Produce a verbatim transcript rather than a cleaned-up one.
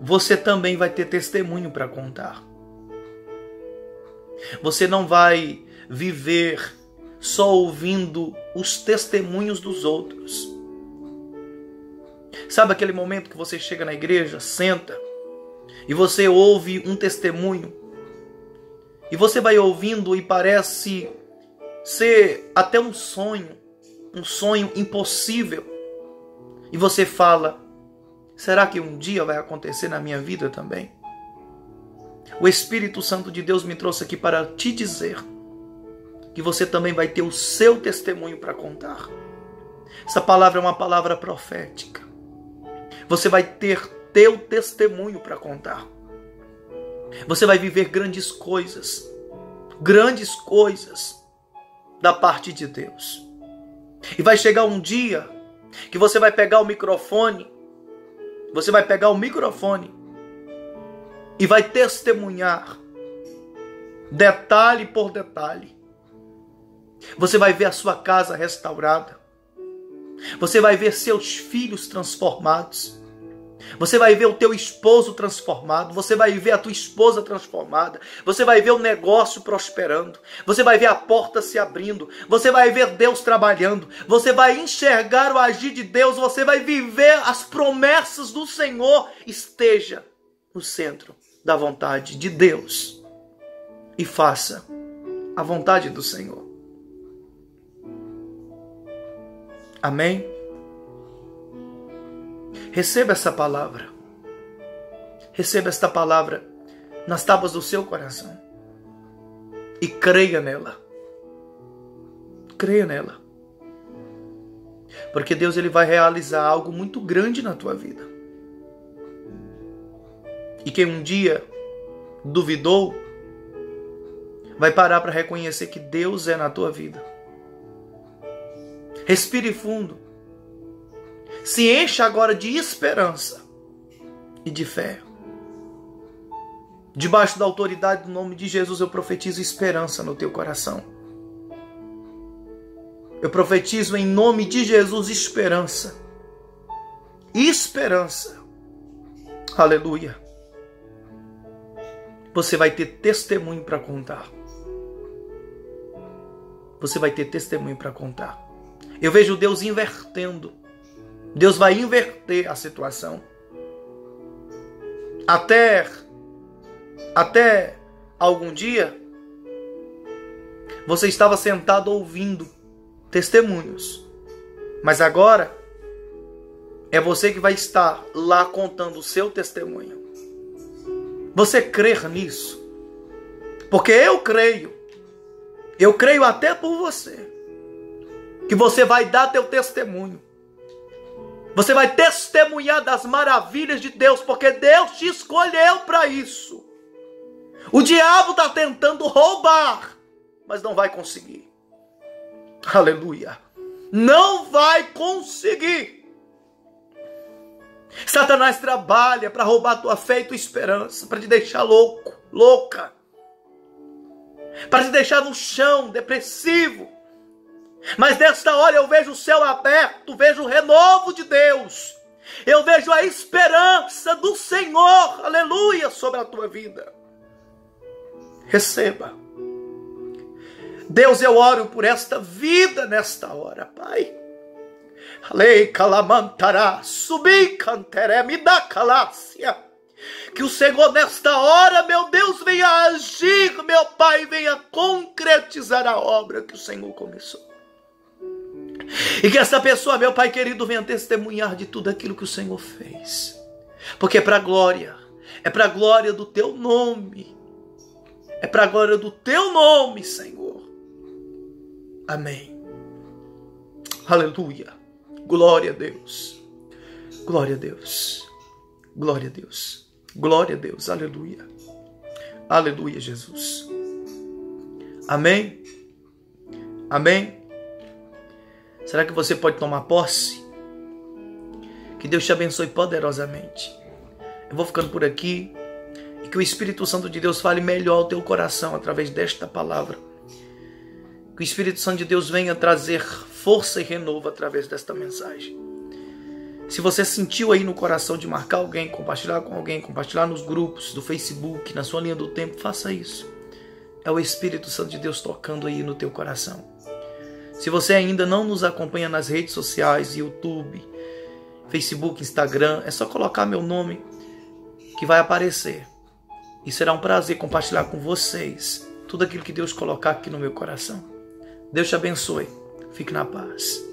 você também vai ter testemunho para contar. Você não vai viver só ouvindo os testemunhos dos outros. Sabe aquele momento que você chega na igreja, senta, e você ouve um testemunho, e você vai ouvindo e parece ser até um sonho, um sonho impossível. E você fala, será que um dia vai acontecer na minha vida também? O Espírito Santo de Deus me trouxe aqui para te dizer que você também vai ter o seu testemunho para contar. Essa palavra é uma palavra profética. Você vai ter teu testemunho para contar. Você vai viver grandes coisas, grandes coisas da parte de Deus. E vai chegar um dia que você vai pegar o microfone, você vai pegar o microfone e vai testemunhar detalhe por detalhe. Você vai ver a sua casa restaurada. Você vai ver seus filhos transformados. Você vai ver o teu esposo transformado. Você vai ver a tua esposa transformada. Você vai ver o negócio prosperando. Você vai ver a porta se abrindo. Você vai ver Deus trabalhando. Você vai enxergar o agir de Deus. Você vai viver as promessas do Senhor. Esteja no centro da vontade de Deus e faça a vontade do Senhor. Amém? Receba essa palavra. Receba esta palavra nas tábuas do seu coração e creia nela. Creia nela. Porque Deus ele vai realizar algo muito grande na tua vida. E quem um dia duvidou, vai parar para reconhecer que Deus é na tua vida. Respire fundo. Se encha agora de esperança e de fé. Debaixo da autoridade do nome de Jesus, eu profetizo esperança no teu coração. Eu profetizo em nome de Jesus esperança. Esperança. Aleluia. Você vai ter testemunho para contar. Você vai ter testemunho para contar. Eu vejo Deus invertendo. Deus vai inverter a situação. Até, até algum dia, você estava sentado ouvindo testemunhos. Mas agora, é você que vai estar lá contando o seu testemunho. Você crer nisso? Porque eu creio. Eu creio até por você. Que você vai dar teu testemunho. Você vai testemunhar das maravilhas de Deus. Porque Deus te escolheu para isso. O diabo está tentando roubar. Mas não vai conseguir. Aleluia. Não vai conseguir. Satanás trabalha para roubar a tua fé e tua esperança. Para te deixar louco, louca. Para te deixar no chão, depressivo. Mas nesta hora eu vejo o céu aberto, vejo o renovo de Deus. Eu vejo a esperança do Senhor, aleluia, sobre a tua vida. Receba. Deus, eu oro por esta vida nesta hora, Pai. Alei calamantará, subi canteré, me dá calácia. Que o Senhor nesta hora, meu Deus, venha agir, meu Pai, venha concretizar a obra que o Senhor começou. E que essa pessoa, meu Pai querido, venha testemunhar de tudo aquilo que o Senhor fez. Porque é para a glória, é para a glória do Teu nome. É para a glória do Teu nome, Senhor. Amém. Aleluia. Glória a Deus. Glória a Deus. Glória a Deus. Glória a Deus. Aleluia. Aleluia, Jesus. Amém. Amém. Será que você pode tomar posse? Que Deus te abençoe poderosamente. Eu vou ficando por aqui. E que o Espírito Santo de Deus fale melhor ao teu coração através desta palavra. Que o Espírito Santo de Deus venha trazer força e renovo através desta mensagem. Se você sentiu aí no coração de marcar alguém, compartilhar com alguém, compartilhar nos grupos do Facebook, na sua linha do tempo, faça isso. É o Espírito Santo de Deus tocando aí no teu coração. Se você ainda não nos acompanha nas redes sociais, YouTube, Facebook, Instagram, é só colocar meu nome que vai aparecer. E será um prazer compartilhar com vocês tudo aquilo que Deus colocar aqui no meu coração. Deus te abençoe. Fique na paz.